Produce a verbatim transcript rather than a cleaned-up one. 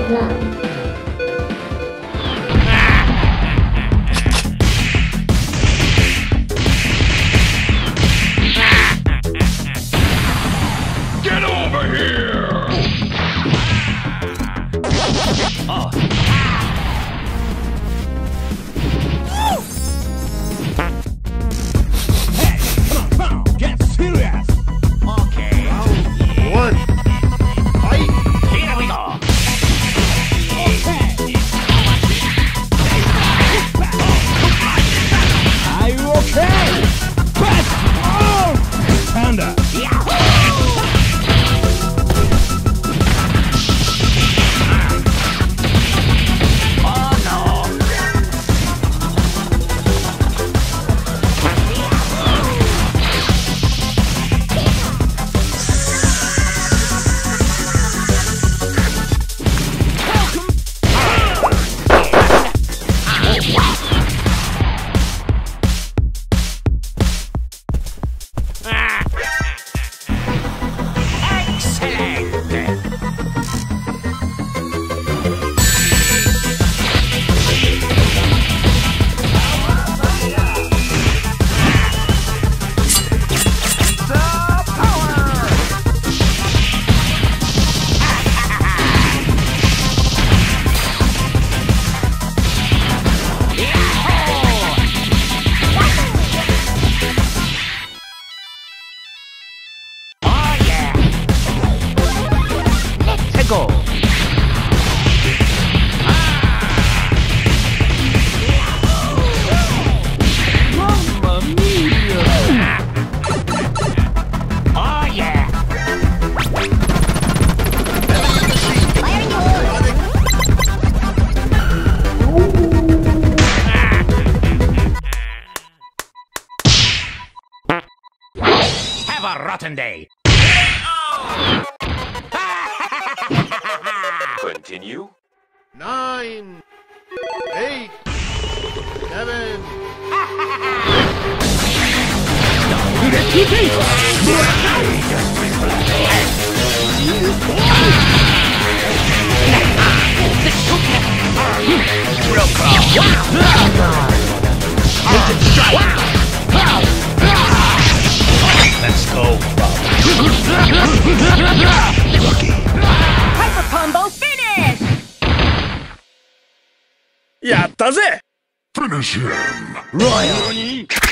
ground. Get over here! Oh. Hey, come on, come on, get serious! Okay. One. Fight! Here we go! Okay! Are you okay? Press! Oh! Panda! Go! Mamma mia! Oh yeah! Have a rotten day! Continue. Nine. Eight. Seven. Let's go, Lucky. Hyper combo finish! Yatta ze! Finish him! Royal!